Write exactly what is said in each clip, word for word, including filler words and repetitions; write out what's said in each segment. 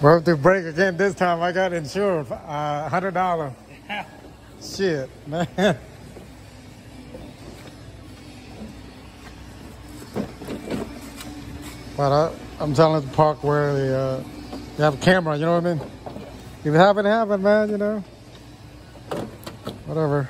Well, if they break again this time, I got insured for uh, one hundred dollars. Shit, man. But I, I'm telling the park where the, uh, you have a camera, you know what I mean? If it happen, it happen, man, you know? Whatever.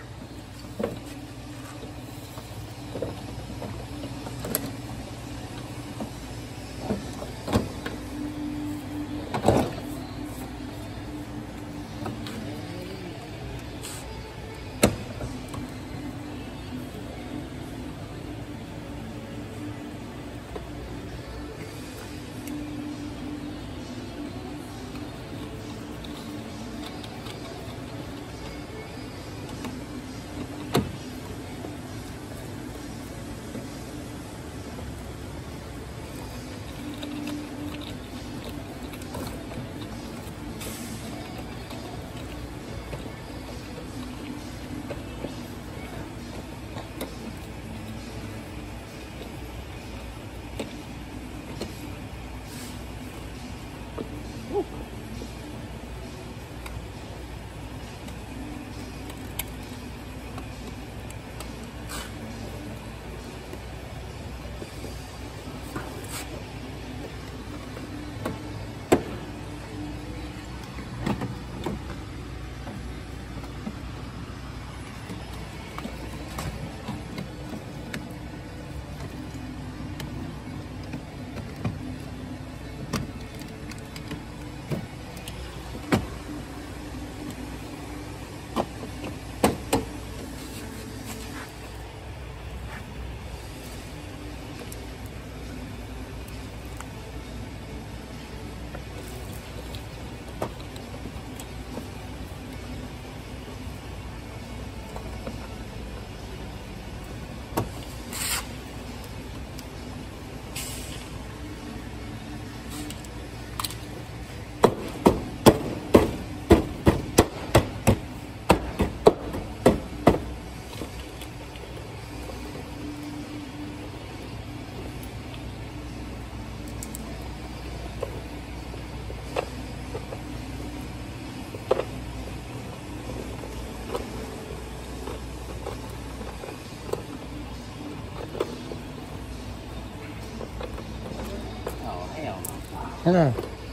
Yeah.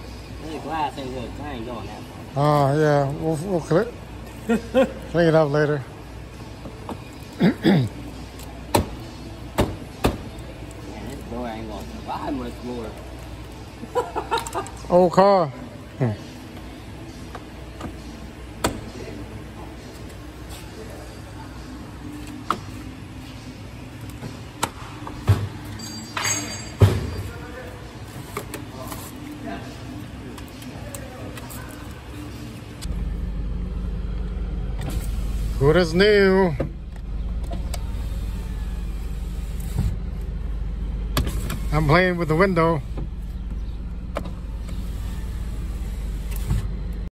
Glass ain't good. I ain't doing that. Oh, yeah. We'll, we'll clean clean it up later. Man, this door ain't gonna survive much more. Old car. Hmm. Good as new. I'm playing with the window.